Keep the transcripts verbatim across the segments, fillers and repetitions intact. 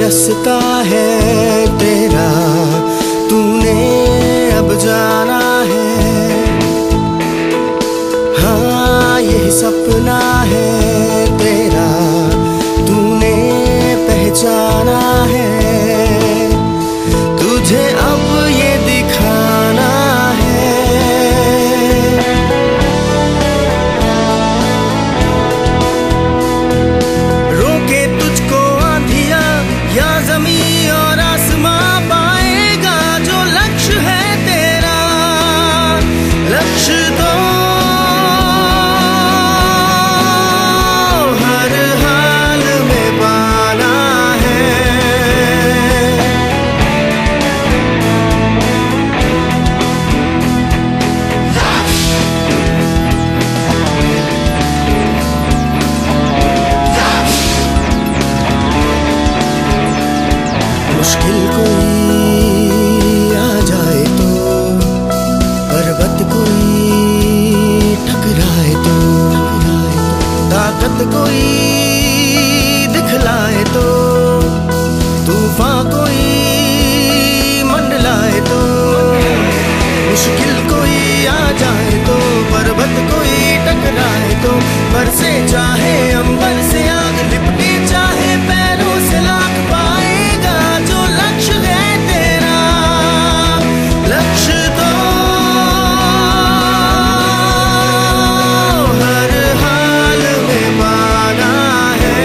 रास्ता है तेरा, तूने अब जाना है। हाँ ये सपना है तेरा, तूने पहचाना है। तुझे अब ये दिखाना है। रोके तुझको आंधिया या ज़मीं और आसमां, पाएगा जो लक्ष्य है तेरा। लक्ष्य तो हर हाल में पाना है। मुश्किल कोई आ जाए तो, पर्वत कोई टकराए तो, ताकत कोई दिखलाए तो, तूफान कोई मंडलाए तो। मुश्किल कोई आ जाए तो, पर्वत कोई टकराए तो, बरसे चाहे अंबर से आग, लिपटे चाहे पैरों से लाख, पाएगा जो लक्ष्य है तेरा। लक्ष्य तो हर हाल में पाना है।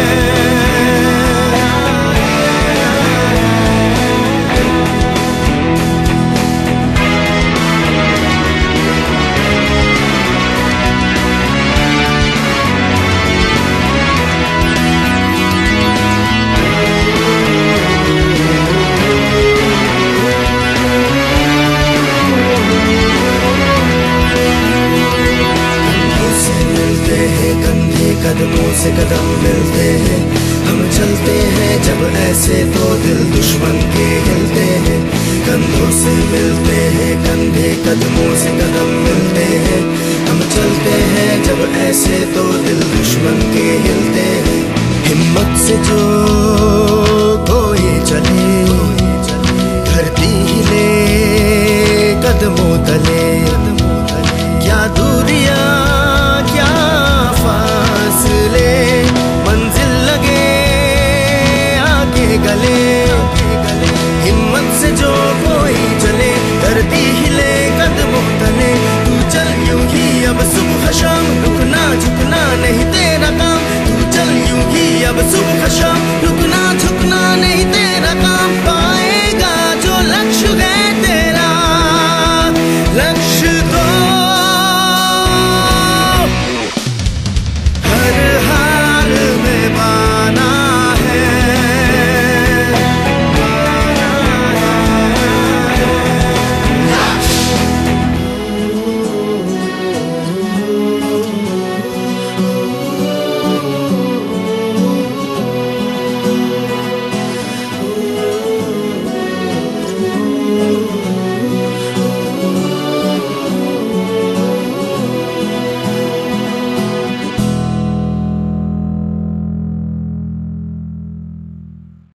कंधे कदमों से कदम मिलते हैं, हम चलते हैं जब ऐसे तो दिल दुश्मन के हिलते हैं। कंधों से मिलते हैं कंधे कदमों से कदम मिलते हैं, हम चलते हैं जब ऐसे तो दिल दुश्मन के हिलते हैं। हिम्मत से जो कोई चले, धरती हिले कदमों तले,